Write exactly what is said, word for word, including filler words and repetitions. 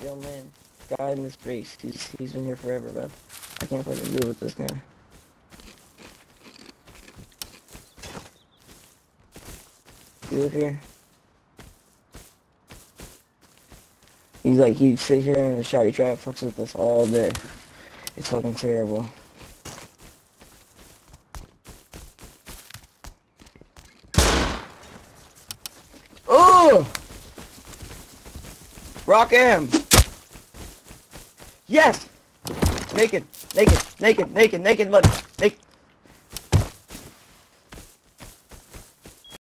Yo, man, guy in this base, he's he's been here forever, bro. I can't fucking deal with this guy. You live here? He's like, he'd sit here in the shotty trap, fucks with us all day. It's fucking terrible. Oh! Rock him! Yes! Naked, naked, naked, naked, naked, look.